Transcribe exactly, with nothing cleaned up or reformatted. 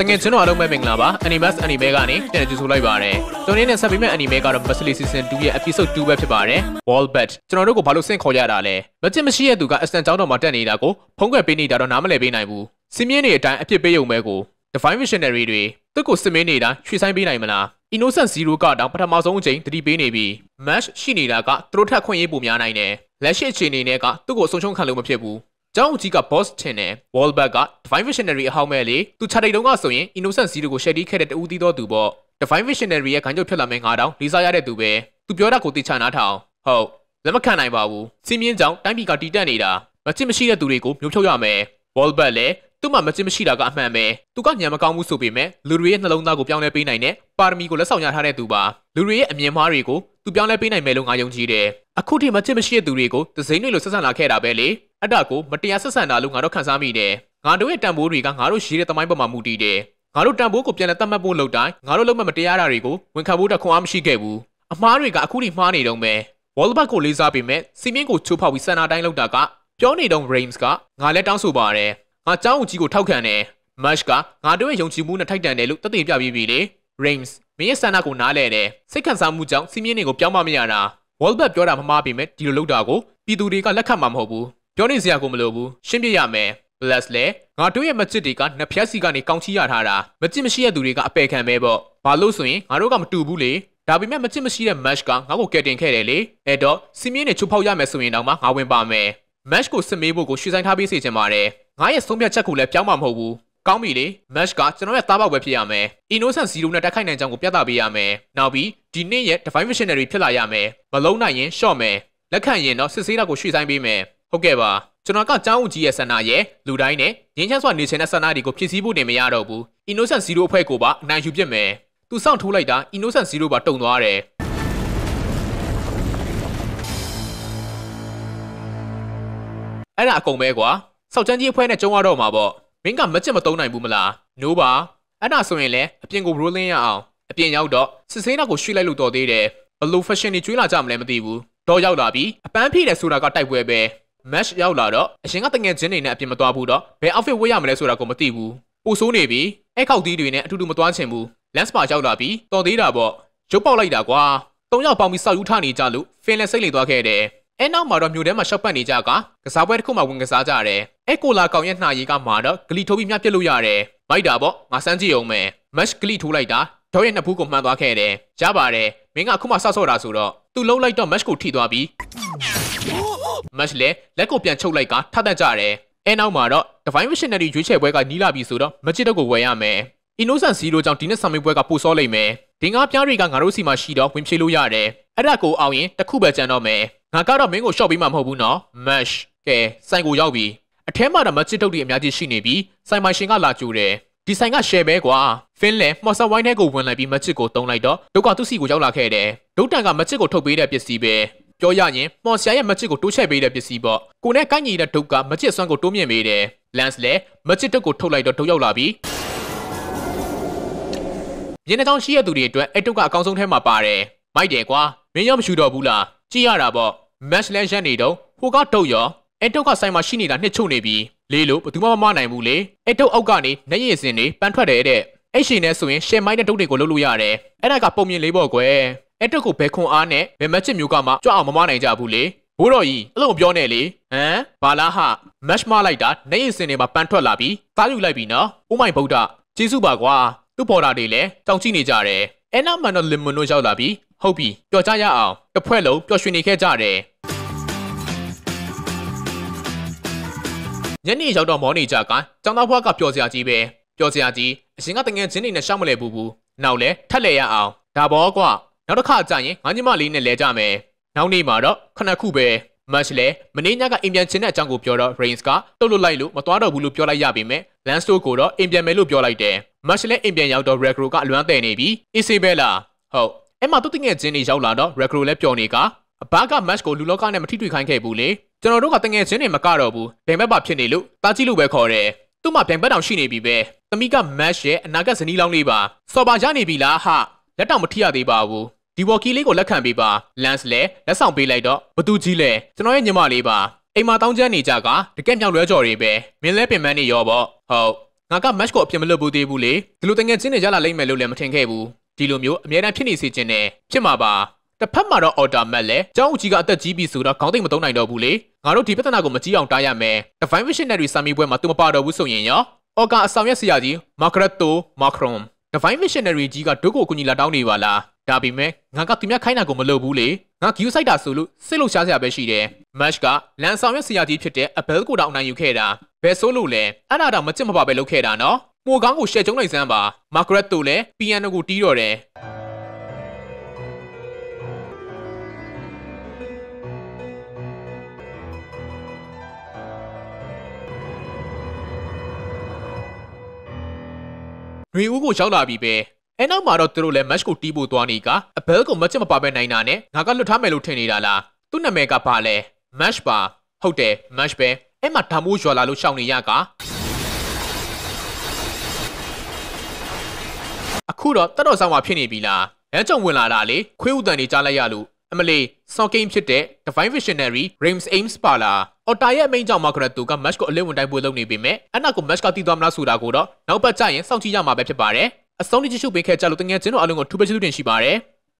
တကယ်ကျွန်တော်အားလုံးပဲမင်္ဂလာပါ Animus Anime ကနေပြန်ကြည့်ဆိုလိုက်ပါရစေကျွန်တော်နဲ့ဆက်ပြီးမဲ့ Anime ကတော့ Basilisk Season two ရဲ့ Episode two ပဲဖြစ်ပါတယ် Wallbat ကျွန်တော်တို့ကိုဘာလို့ဆင့်ခေါ်ရတာလဲမကြစ်မရှိတဲ့သူကအစတန်ကျောင်းတော်မှာတက်နေတာကိုဖုံးကွယ်ပေးနေတာတော့နားမလည်ပေးနိုင်ဘူးစင်းမြင်းတွေအတိုင်းအဖြစ်ပေးရုံပဲကို Divine Visionary တွေသူ့ကိုစစ်မင်းနေတာရွှေဆိုင်ပေးနိုင်မလား Innocent Zero ကတော့ပထမဆုံးအချိန်တတိပေးနေပြီ Match ရှိနေတာကသူတို့ထက်ခွင့်ရေးပိုများနိုင်တယ်လက်ရှိအခြေအနေနဲ့ကသူ့ကိုအဆုံးရှုံးခံလို့မဖြစ်ဘူးကျောင်းကြီးက boss ထင်တယ် Wallback က Divine Visionary အဟောင်းမဲ့လေသူခြာတိတ်တုံးကဆိုရင် Innocent Zero ကို share ခဲ့တဲ့တူတီတော်သူပေါ့ Divine Visionary ရဲ့ခံချုပ်ဖြစ်လာမယ့်ငါးတောင်လေးစားရတဲ့သူပဲသူပြောတာကိုသိချနာထောင်ဟုတ်လက်မခံနိုင်ပါဘူးစီးမြင်းကြောင့်တိုင်းပြည်ကတီးတက်နေတာမချစ်မရှိတဲ့သူတွေကိုမျိုးဖြုတ်ရမယ် Wallback လည်းသူ့မှာမချစ်မရှိတာကအမှန်ပဲသူကညံမကောင်းမှုဆိုပေမဲ့လူတွေရဲ့နှလုံးသားကိုပြောင်းလဲပေးနိုင်တဲ့ပါရမီကိုလက်ဆောင်ရထားတဲ့သူပါလူတွေရဲ့အမြင်မှားတွေကိုသူပြောင်းလဲပေးနိုင်မယ်လို့ငါယုံကြည်တယ်အခုထိမချစ်မရှိတဲ့သူတွေကိုသစိမ့်တွေလို့ဆက်ဆံလာခဲ့တာပဲလေအတကိုမတရားဆက်ဆံတာလို့ငါတို့ခံစားမိတယ်ငါတို့ရဲ့တန်ဖိုးတွေကငါတို့ရှိတဲ့သမိုင်းပေါ်မှာမူတည်တယ်ငါတို့တန်ဖိုးကိုပြန်လဲသတ်မှတ်ဖို့လုပ်တိုင်းငါတို့လုံးမမတရားတာတွေကိုဝန်ခံဖို့တခွန်အားမရှိခဲ့ဘူးအမှားတွေကအခုထိမှားနေတော့မယ် Wallback ကိုလေးစားပေမဲ့စီမင်းကိုချိုးဖောက်ပြီးစံနာတိုင်းလောက်တာကပြောနေတော့ Rames ကငါလည်းတောင်းဆိုပါတယ်ငါเจ้าဦးကြီးကိုထောက်ခံတယ် Match ကငါတို့ရဲ့ယုံကြည်မှုနဲ့ထိုက်တန်တယ်လို့တသိပြပြီးပြီလေ Rames မင်းရဲ့စံနာကိုနားလဲတယ်စိတ်ခံစားမှုကြောင့်စီမင်းတွေကိုပြောင်းမမရတာ Wallback ပြောတာမမှားပေမဲ့ဒီလိုလုပ်တာကိုပြည်သူတွေကလက်ခံမှာမဟုတ်ဘူးပြောနေစရာကိုမလိုဘူးရှင်းပြရမယ် Bless လေငါတို့ရဲ့မချစ်တွေကနှစ်ဖျက်စီကနေကောင်းချီရထားတာမချစ်မရှိတဲ့သူတွေကအပယ်ခံပဲပေါ့ဘာလို့ဆိုရင်ငါတို့ကမတူဘူးလေဒါပေမဲ့မချစ်မရှိတဲ့ Match ကငါ့ကိုကယ်တင်ခဲ့တယ်လေအဲ့တော့စီမင်းနဲ့ချိုးဖောက်ရမယ်ဆိုရင်တော့ငါဝင်ပါမယ် Match ကိုစစ်မေးဖို့ကိုရွှေဆိုင်ထားပေးစေချင်ပါတယ်ငါရဲ့ဆုံးဖြတ်ချက်ကိုလည်းပြောင်းမှာမဟုတ်ဘူးကောင်းပြီလေ Match ကကျွန်တော်ရဲ့သားပေါက်ပဲဖြစ်ရမယ် Innocent Zero နဲ့တိုက်ခိုက်နိုင်ကြောင်းကိုပြသပေးရမယ်နောက်ပြီးဒီနေ့ရဲ့ Divine Visionary ဖြစ်လာရမယ်မလုံးနိုင်ရင် short မယ်လက်ခံရင်တော့စစ်ဆေးတာကိုရွှေဆိုင်ပေးမယ်ဟုတ်ကဲ့ပါကျွန်တော်ကကျောင်းဦးကြီးရဲ့ဆန္ဒရဲ့လူတိုင်းနဲ့ငင်းချမ်းစွာနေချင်တဲ့ဆန္ဒတွေကိုဖြည့်ဆည်းဖို့နေမရတော့ဘူး Innocent Zero အဖွဲ့ကိုပါအနိုင်ယူပြစ်မယ်သူစောင့်ထိုးလိုက်တာ Innocent Zero ပါတုံသွားတယ်အဲ့ဒါအကုန်ပဲကွာစောက်ချမ်းကြီးအဖွဲ့နဲ့ကျုံရတော့မှာပေါ့မင်းကမကြက်မတုံးနိုင်ဘူးမလားနိုးပါအဲ့ဒါဆိုရင်လည်းအပြင်ကို rolling ရအောင်အပြင်ရောက်တော့စစ်ဆေးတာကိုရွှေ့လိုက်လို့တော်သေးတယ်ဘလို့ fashion တွေကျွေးလာကြမလဲမသိဘူးတော့ရောက်လာပြီအပန်းဖြေတယ်ဆိုတာကတိုက်ပွဲပဲ match ရောက်လာတော့အရင်ကတငယ်ချင်းတွေနဲ့အပြင်မသွားဘူးတော့ဘယ် outfit ဝတ်ရမလဲဆိုတာကိုမသိဘူးပိုဆိုးနေပြီအဲ့ခောက်သီးတွေနဲ့အတူတူမသွားချင်ဘူး lens bar ရောက်လာပြီတော်သေးတာပေါ့ရုပ်ပေါက်လိုက်တာကွာသုံးယောက်ပေါင်းပြီးစောက်ယူထနေကြလို့ဖင်လက်စိတ်လေသွားခဲ့တယ်အဲ့နောက်မှာတော့မြို့ထဲမှာရှော့ပတ်နေကြကကစားပွဲတစ်ခုမှဝင်ကစားကြတယ်အဲ့ကိုလာကောင်ရဲ့နှာရည်ကမှာတော့ဂလီထိုးပြီးမြပြစ်လို့ရတယ်မိုက်တာပေါ့ငါစမ်းကြည့်အောင်မယ် match ဂလီထိုးလိုက်တာတော့ရဲ့နှစ်ဖူးကိုမှန်သွားခဲ့တယ်ရပါတယ်မင်းကအခုမှဆော့ဆော့တာဆိုတော့သူလှုပ်လိုက်တော့ match ကိုထိသွားပြီး match လည်းလက်ကိုပြန်ချုပ်လိုက်ကထပ်တက်ကြတယ်အဲ့နောက်မှာတော့ Divine Visionary ရွေးချယ်ပွဲကနီးလာပြီဆိုတော့မချစ်တော့ကိုဝယ်ရမယ် Innocent Zero ကြောင့်ဒီနေ့ဆာမင်းပွဲကပို့စောလိမ့်မယ်ဒီငါပြားတွေကငါတို့စီမှာရှိတော့ဝင်ဖြေလို့ရတယ်အဲ့ဒါကိုအောင်ရင်တစ်ခုပဲကြံတော့မယ်ငါကတော့မင်းကိုရှော့ပေးမှာမဟုတ်ဘူးနော် match ကဲဆိုင်ကိုရောက်ပြီအထဲမှာတော့မချစ်တုတ်တွေအများကြီးရှိနေပြီဆိုင်မိုင်ရှင်ကလာကြိုတယ်ဒီဆိုင်က share ပဲကွာဖင်းလဲမော်ဆာဝိုင်းထဲကိုဝင်လိုက်ပြီးမချစ်ကိုတုံးလိုက်တော့ဒုက္ခသူ့စီကိုရောက်လာခဲ့တယ်ဒုတ်တန်ကမချစ်ကိုထုတ်ပေးတဲ့ပစ္စည်းပဲပြောရရင်မော်ဆာရဲ့မချစ်ကိုတိုးချဲ့ပေးတဲ့ပစ္စည်းပေါ့ကိုနဲ့ကိုင်းညီတဲ့ဒုတ်ကမချစ်စွမ်းကိုတိုးမြင့်ပေးတယ် lens လဲမချစ်တုတ်ကိုထုတ်လိုက်တော့ဒုတ်ရောက်လာပြီးရင်းနှောင်းရှိရသူတွေအတွက်အဲ့တုတ်ကအကောင်းဆုံးထဲမှာပါတယ်မိုက်တယ်ကွာမင်းရောမရှူတော့ဘူးလားကြည့်ရတာပေါ့ match လဲရက်နေတော့ဟိုကတုတ်ရောအဲ့တုတ်ကဆိုင်မှာရှိနေတာနှစ်ချုပ်နေပြီလေးလို့ဘယ်သူမှမမနိုင်ဘူးလေအဲ့တုတ်အောက်ကနေနှက်ရည်စင်တွေပန်းထွက်တယ်တဲ့အဲ့ရှင်နဲ့ဆိုရင် share မိုင်းတဲ့တုတ်တွေကိုလုပ်လို့ရတယ်အဲ့ဒါကပုံမြင်လေးပေါ့ကွယ်အဲ့တုတ်ကိုဘယ်ခွန်အားနဲ့ဘယ်မချစ်မျိုးကမှကြွအောင်မမနိုင်ကြဘူးလေဘိုးတော်ကြီးအဲ့လိုပြောနေလေဟမ်ဘာလားဟာ match မလိုက်တာနှက်ရည်စင်တွေမှာပန်းထွက်လာပြီးသားယူလိုက်ပြီနော် Oh my ဗုဒ္ဓကျေးဇူးပါကွာသူ့ပေါ်တာတွေလည်းတောင်ကြည့်နေကြတယ်အဲ့နောက်မှတော့ lemon တို့ရောက်လာပြီးဟုတ်ပြီပျော်ကြရအောင်တစ်ဖွဲ့လုံးပျော်ရွှင်နေခဲ့ကြတယ်ညနေရောက်တော့မောနေကြကကျောင်းသားဘွားကပျော်စရာကြီးပဲပျော်စရာကြီးအရင်ကတငယ်ချင်းတွေနဲ့ရှောက်မလဲဘူးဘူးနောက်လဲထက်လဲရအောင်ဒါဘောကွာနောက်တစ်ခါကြာရင်ငါညီမလေးနဲ့လဲကြမယ်နောက်နေ့မှာတော့ခဏခုပဲ match လဲမနေ့ညကအိမ်ပြန်ချင်းတဲ့အကြောင်းကိုပြောတော့ Rains ကတုတ်လွတ်လိုက်လို့မသွားတော့ဘူးလို့ပြောလိုက်ရပေမဲ့ Landstone ကိုတော့အိမ်ပြန်မယ်လို့ပြောလိုက်တယ် match လဲအိမ်ပြန်ရောက်တော့ Recro ကအလွမ်းတယ်နေပြီ Isabella ဟုတ်အဲ့မှာသူတငယ်ချင်းတွေရောက်လာတော့ Recro လဲပျော်နေကအဘက match ကိုလူလောကနဲ့မထိတွေ့ခိုင်းခဲ့ဘူးလေကျွန်တော်တို့ကတငယ်ချင်းတွေမကတော့ဘူးဘယ်ဘက်ပါဖြစ်နေလို့တားကြည့်လို့ပဲခေါ်တယ်သူ့မှာပြန်ဘက်တောင်ရှိနေပြီပဲသမီးက match ရဲ့အနာဂတ်ဇနီးလောင်းလေးပါစော်ပါရနေပြီလားဟာလက်တောင်မထိရသေးပါဘူးဒီဝေါ်ကီလေးကိုလက်ခံပေးပါ lens လဲလက်ဆောင်ပေးလိုက်တော့ဘသူကြီးလဲကျွန်တော်ရဲ့ညီမလေးပါအိမ်မှာတောင်းကျမ်းနေကြကတကက်မြောက်လွဲကြော်တွေပဲမင်းလဲပင်မနေရောပေါ့ဟုတ်ငငါက match ကိုအပြစ်မလွတ်ဘူးသေးဘူးလေဒီလိုတငယ်ချင်းတွေရလာလိမ့်မယ်လို့လည်းမထင်ခဲ့ဘူးဒီလိုမျိုးအများအားဖြစ်နေစေခြင်းနဲ့ဖြစ်မှာပါတစ်ဖက်မှာတော့ order match လဲကျောင်းဦးကြီးကအသက်ကြီးပြီဆိုတော့ခေါင်းသိမ့်မသုံးနိုင်တော့ဘူးလေငါတို့ဒီပြဿနာကိုမကြည့်အောင်တားရမယ် Divine Visionary စာမေးပွဲမှာသူမပါတော့ဘူးဆိုရင်ရောအော်ကာအဆောင်ရက်ဆရာကြီး Margaretto Macron Divine Visionary ကြီးကဒုက္ခကိုကူညီလာတောင်းနေပါလားဒါပေမဲ့ငါကသူများခိုင်းတာကိုမလုပ်ဘူးလေငါ view site တာဆိုလို့စစ်လို့ရှားစရာပဲရှိတယ် match ကလန်ဆောင်ရက်ဆရာကြီးဖြစ်တဲ့ Abel ကိုတောင်နိုင်ယူခဲ့တာဘယ်ဆိုလို့လဲအဲ့ဒါတော့မကြစ်မပါပဲလုပ်ခဲ့တာနော်မိုကောင်းကိုရှယ်ကျုံးလိုက်စမ်းပါ Margaretto လည်း piano ကိုတီးတော့တယ်ຫນွေဦးကိုရောက်လာပြီပဲအဲနောက်မှာတော့သူတို့လည်း match ကိုတီးဖို့သွားနေကအဘဲကိုမချစ်မပါပဲနိုင်တာနဲ့ငါကလွတ်ထားမယ်လို့ထင်နေတာလားသူ့နာမည်ကဘာလဲ match ပါဟုတ်တယ် match ပဲအဲ့မှာဓာမိုးရွာလာလို့ရှောင်နေရကအခုတော့တတော်ဆောင်မှာဖြစ်နေပြီလားအဲကြုံဝင်လာတာလေခွေးဥတန်တွေကြားလိုက်ရလို့အမလီဆော့ကိန်းဖြစ်တဲ့ Divine Visionary Rames Ames ပါလားအော်တာရဲ့အမိန့်ကြောင့် Margaretto က match ကိုအလင်းဝင်တိုင်းပွဲလုပ်နေပေမဲ့အနောက်ကို match ကတီးသွားမလားဆိုတာကိုတော့နောက်ပတ်ကျရင်စောင့်ကြည့်ရမှာပဲဖြစ်ပါတယ်အဆုံးထိကြည့်ရှုပေးခဲ့ကြလို့တကယ်ချင်းတို့အားလုံးကိုထူးပဲကျေးဇူးတင်ရှိပါတယ်